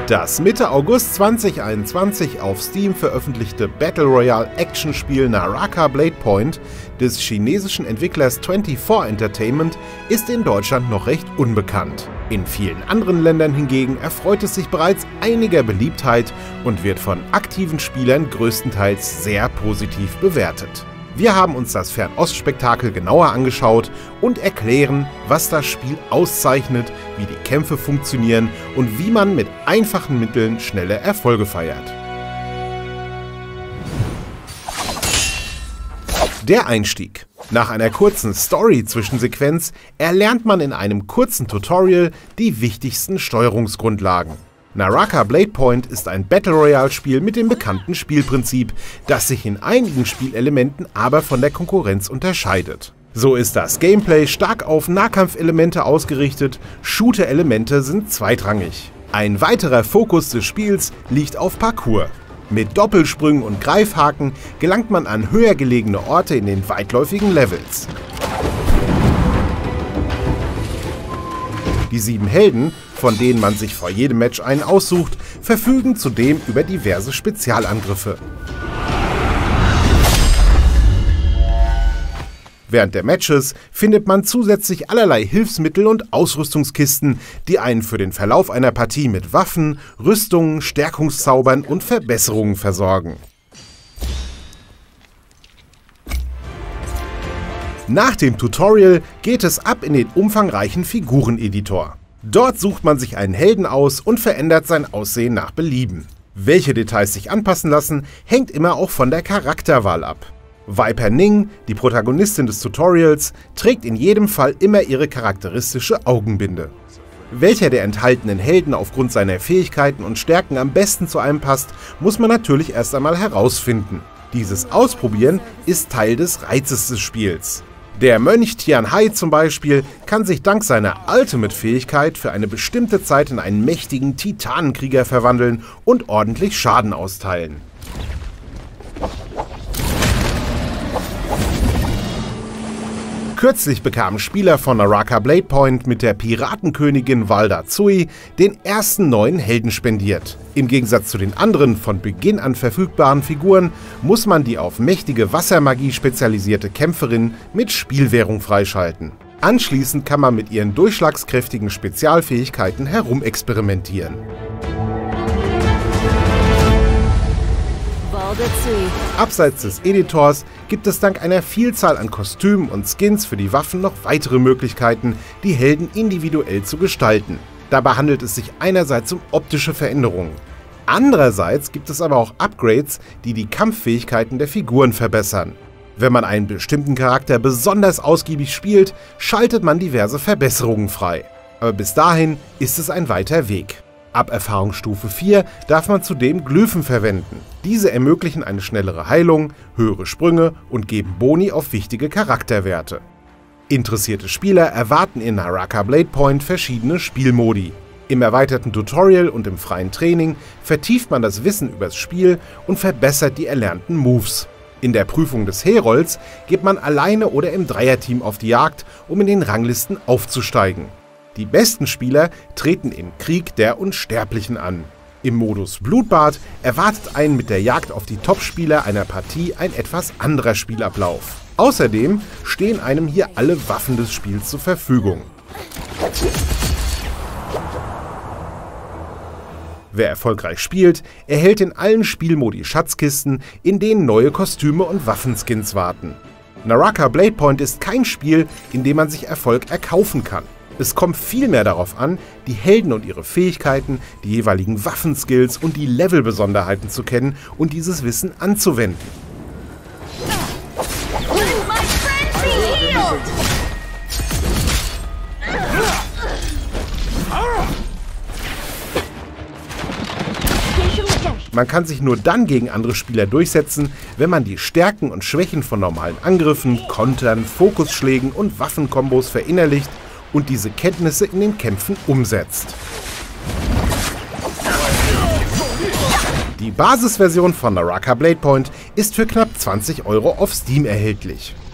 Das Mitte August 2021 auf Steam veröffentlichte Battle Royale Actionspiel Naraka: Bladepoint des chinesischen Entwicklers 24 Entertainment ist in Deutschland noch recht unbekannt. In vielen anderen Ländern hingegen erfreut es sich bereits einiger Beliebtheit und wird von aktiven Spielern größtenteils sehr positiv bewertet. Wir haben uns das Fernost-Spektakel genauer angeschaut und erklären, was das Spiel auszeichnet, wie die Kämpfe funktionieren und wie man mit einfachen Mitteln schnelle Erfolge feiert. Der Einstieg. Nach einer kurzen Story-Zwischensequenz erlernt man in einem kurzen Tutorial die wichtigsten Steuerungsgrundlagen. Naraka: Bladepoint ist ein Battle Royale Spiel mit dem bekannten Spielprinzip, das sich in einigen Spielelementen aber von der Konkurrenz unterscheidet. So ist das Gameplay stark auf Nahkampfelemente ausgerichtet, Shooter-Elemente sind zweitrangig. Ein weiterer Fokus des Spiels liegt auf Parkour. Mit Doppelsprüngen und Greifhaken gelangt man an höher gelegene Orte in den weitläufigen Levels. Die 7 Helden, von denen man sich vor jedem Match einen aussucht, verfügen zudem über diverse Spezialangriffe. Während der Matches findet man zusätzlich allerlei Hilfsmittel und Ausrüstungskisten, die einen für den Verlauf einer Partie mit Waffen, Rüstungen, Stärkungszaubern und Verbesserungen versorgen. Nach dem Tutorial geht es ab in den umfangreichen Figureneditor. Dort sucht man sich einen Helden aus und verändert sein Aussehen nach Belieben. Welche Details sich anpassen lassen, hängt immer auch von der Charakterwahl ab. Viper Ning, die Protagonistin des Tutorials, trägt in jedem Fall immer ihre charakteristische Augenbinde. Welcher der enthaltenen Helden aufgrund seiner Fähigkeiten und Stärken am besten zu einem passt, muss man natürlich erst einmal herausfinden. Dieses Ausprobieren ist Teil des Reizes des Spiels. Der Mönch Tian Hai zum Beispiel kann sich dank seiner Ultimate-Fähigkeit für eine bestimmte Zeit in einen mächtigen Titanenkrieger verwandeln und ordentlich Schaden austeilen. Kürzlich bekamen Spieler von Naraka: Bladepoint mit der Piratenkönigin Walda Tsui den ersten neuen Helden spendiert. Im Gegensatz zu den anderen von Beginn an verfügbaren Figuren muss man die auf mächtige Wassermagie spezialisierte Kämpferin mit Spielwährung freischalten. Anschließend kann man mit ihren durchschlagskräftigen Spezialfähigkeiten herumexperimentieren. Abseits des Editors gibt es dank einer Vielzahl an Kostümen und Skins für die Waffen noch weitere Möglichkeiten, die Helden individuell zu gestalten. Dabei handelt es sich einerseits um optische Veränderungen. Andererseits gibt es aber auch Upgrades, die die Kampffähigkeiten der Figuren verbessern. Wenn man einen bestimmten Charakter besonders ausgiebig spielt, schaltet man diverse Verbesserungen frei. Aber bis dahin ist es ein weiter Weg. Ab Erfahrungsstufe 4 darf man zudem Glyphen verwenden. Diese ermöglichen eine schnellere Heilung, höhere Sprünge und geben Boni auf wichtige Charakterwerte. Interessierte Spieler erwarten in Naraka: Bladepoint verschiedene Spielmodi. Im erweiterten Tutorial und im freien Training vertieft man das Wissen über das Spiel und verbessert die erlernten Moves. In der Prüfung des Herolds geht man alleine oder im Dreierteam auf die Jagd, um in den Ranglisten aufzusteigen. Die besten Spieler treten im Krieg der Unsterblichen an. Im Modus Blutbad erwartet einen mit der Jagd auf die Top-Spieler einer Partie ein etwas anderer Spielablauf. Außerdem stehen einem hier alle Waffen des Spiels zur Verfügung. Wer erfolgreich spielt, erhält in allen Spielmodi Schatzkisten, in denen neue Kostüme und Waffenskins warten. Naraka: Bladepoint ist kein Spiel, in dem man sich Erfolg erkaufen kann. Es kommt vielmehr darauf an, die Helden und ihre Fähigkeiten, die jeweiligen Waffenskills und die Levelbesonderheiten zu kennen und dieses Wissen anzuwenden. Man kann sich nur dann gegen andere Spieler durchsetzen, wenn man die Stärken und Schwächen von normalen Angriffen, Kontern, Fokusschlägen und Waffenkombos verinnerlicht und diese Kenntnisse in den Kämpfen umsetzt. Die Basisversion von Naraka: Bladepoint ist für knapp 20 € auf Steam erhältlich.